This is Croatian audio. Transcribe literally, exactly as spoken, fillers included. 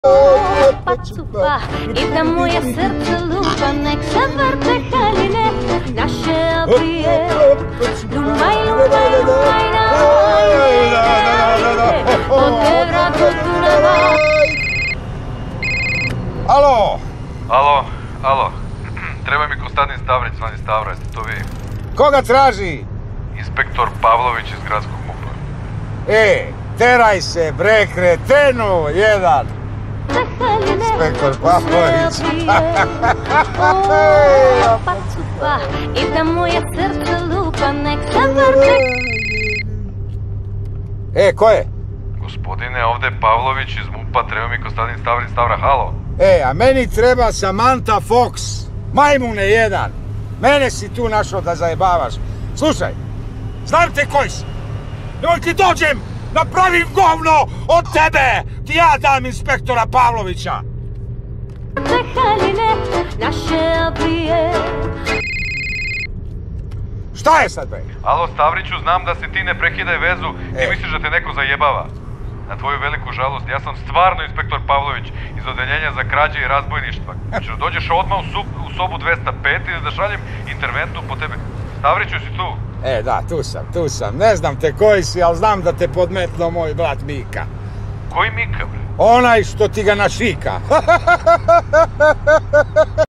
Pa cupa i da moje srce lupa, nek se vrte haline naše abije. Lumaj, lumaj, lumaj, najde, od Evra do Dunava. Alo? Alo, alo. Treba mi Konstantin Stavrić, zvani Stavra, jeste to vi? Koga traži? Inspektor Pavlović iz gradskog MUP-a. E, teraj se, bre, kretenu, jedan. Inspektor Pavlović. Pa cupa i da moje srce lupa, nek se vrte. E, ko je? Gospodine, ovde je Pavlović iz MUP-a, treba mi Konstantin Stavrić, Stavra, halo. E, a meni treba Samantha Fox. Majmune jedan. Mene si tu našao da zajebavaš. Slušaj, znam te koji si. Joj ti dođem, napravim govno od tebe. Ti ja dam inspektora Pavlovića. Haline naše abije. Šta je sad, bre? Alo, Stavriću, znam da se ti ne prekidaj vezu, ti E. misliš da te neko zajebava. Na tvoju veliku žalost, ja sam stvarno inspektor Pavlović iz odeljenja za krađe i razbojništva. Znači da dođeš odmah u, sub, u sobu dvesta pet i da šaljem interventnu po tebe. Stavriću, si tu? E, da, tu sam, tu sam. Ne znam te koji si, ali znam da te podmetno moj brat Mika. Koji Mika, bre? Onaj što ti ga našika.